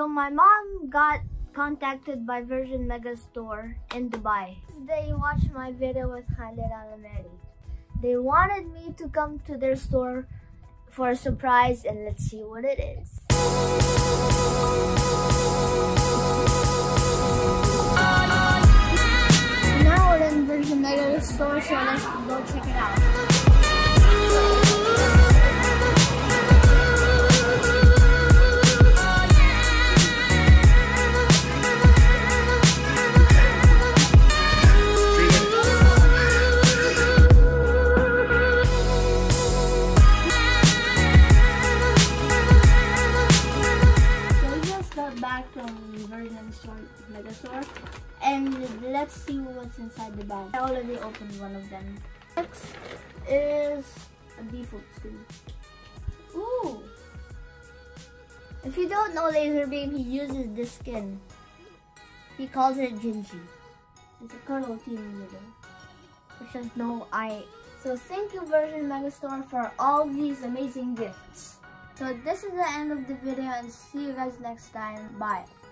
So my mom got contacted by Virgin Megastore in Dubai. They watched my video with Khalid Alameri. They wanted me to come to their store for a surprise, and let's see what it is. Now we're in Virgin Megastore, so let's go check it out. Back from Virgin Megastore, and let's see what's inside the bag. I already opened one of them. Next is a default skin. Ooh! If you don't know Laserbeam, he uses this skin. He calls it Gingy. It's a curl team in the middle, which has no eye. So thank you Virgin Megastore for all these amazing gifts. So this is the end of the video, and see you guys next time. Bye.